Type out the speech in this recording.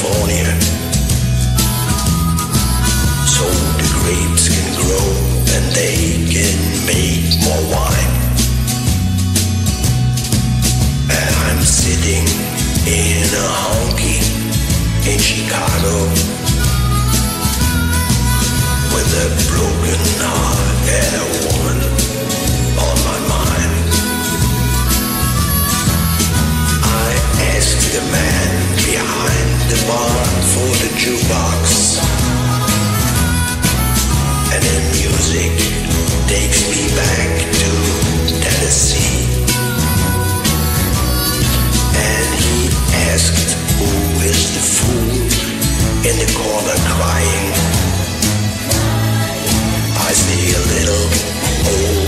California, so the grapes can grow and they can make more wine. And I'm sitting in a honky in Chicago with a broken heart and a woman on my mind. I asked the man behind the bar for the jukebox, and the music takes me back to Tennessee. And he asked, who is the fool in the corner crying? I see a little old